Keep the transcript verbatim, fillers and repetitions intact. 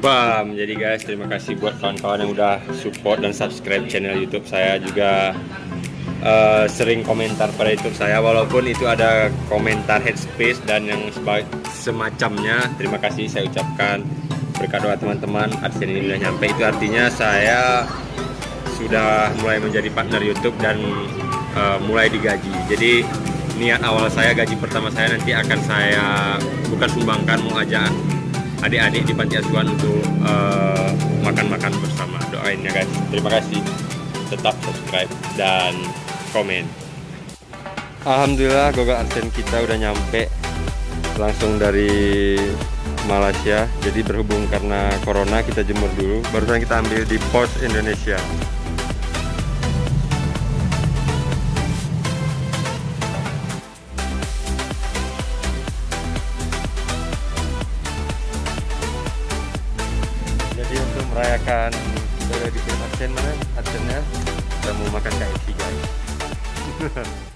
Bam. Jadi guys, terima kasih buat kawan-kawan yang udah support dan subscribe channel YouTube saya. Juga uh, sering komentar pada YouTube saya, walaupun itu ada komentar head space dan yang semacamnya. Terima kasih saya ucapkan. Berkat doa teman-teman, AdSense ini sudah nyampe. Itu artinya saya sudah mulai menjadi partner YouTube dan uh, mulai digaji. Jadi niat awal saya, gaji pertama saya nanti akan saya bukan sumbangkan, mau ajak adik-adik di panti asuhan untuk makan-makan uh, bersama. Doain ya guys. Terima kasih. Tetap subscribe dan komen. Alhamdulillah Google AdSense kita udah nyampe langsung dari Malaysia. Jadi berhubung karena corona kita jemur dulu. Barusan kita ambil di pos Indonesia. Jadi untuk merayakan boleh dikirim AdSense mana? AdSense-nya kita mau makan K F C guys.